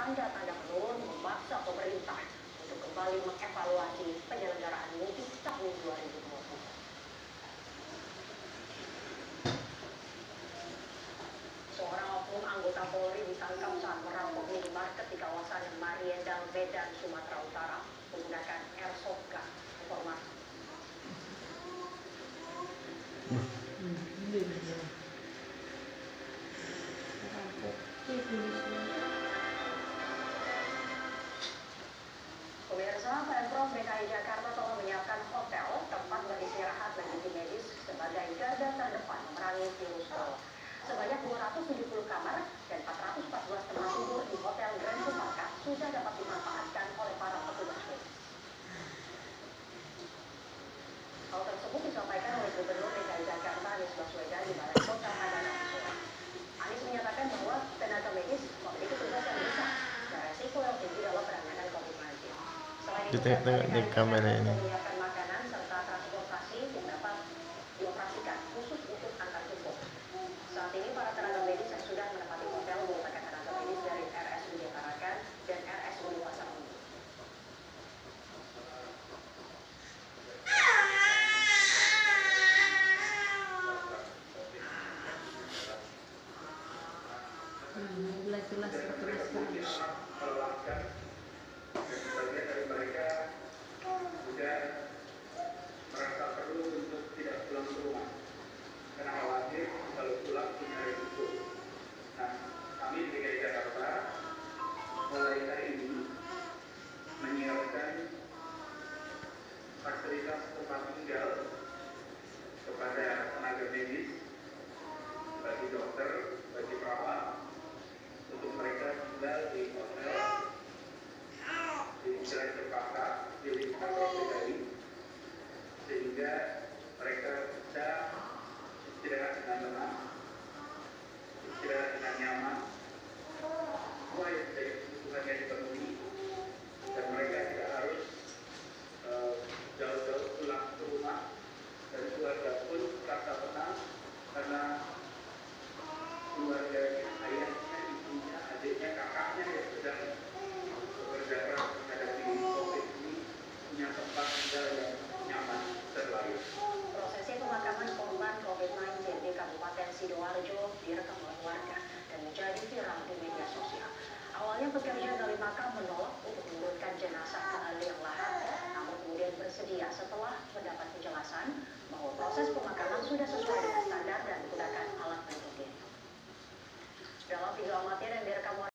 tanda-tanda menurun memaksa pemerintah untuk kembali mengevaluasi penyelenggaraan mudik tahun 2020. Seorang oknum anggota Polri ditangkap saat merampok minimarket di kawasan Mariendang, Medan, Sumatera Utara menggunakan airsoft gun. Informasi. Pemirsa, Pemprov DKI Jakarta telah menyiapkan hotel tempat beristirahat dan tim medis sebagai garda terdepan memerangi virus corona. Sebanyak 270 kamar dan 414 tempat tidur di Hotel Grand Cempaka sudah dapat dimanfaatkan oleh para petugas medis. Hal tersebut disampaikan oleh Gubernur DKI Jakarta Anies Baswedan di Balai Kota pada Rabu sore. Anies menyatakan bahwa tenaga medis memiliki tugas yang besar dan resiko yang tinggi dalam penanganan COVID-19. Selain itu, menyiapkan makanan serta transportasi yang dapat dioperasikan khusus untuk antar jemput. Saat ini para tenaga medis yang sudah menempati hotel merupakan tenaga medis dari RSUD Tarakan dan RSUD Pasar Minggu. Sebagian dari mereka sudah merasa perlu untuk tidak pulang ke rumah karena khawatir kalau pulang punya risiko. Nah, kami di DKI Jakarta mulai hari ini menyiapkan fasilitas tempat tinggal kepada tenaga medis, bagi dokter, bagi perawat, untuk mereka tinggal di hotel di Grand Cempaka di Pemprov DKI, sehingga mereka bisa istirahat dengan tenang, istirahat dengan nyaman, semua yang menjadi kebutuhannya dipenuhi, dan mereka tidak harus jauh-jauh pulang ke rumah, dan keluarga pun merasa tenang karena keluarganya, ayahnya, ibunya, adiknya, kakaknya yang sedang bekerja keras menghadapi COVID ini punya tempat tinggal yang nyaman dan layak. Prosesi pemakaman korban COVID-19 di Kabupaten Sidoarjo direkam oleh warga dan menjadi viral di media sosial. Awalnya pekerja dari makam menolak untuk menurunkan jenazah ke liang lahat, namun kemudian bersedia setelah mendapat penjelasan bahwa proses pemakaman sudah sesuai dengan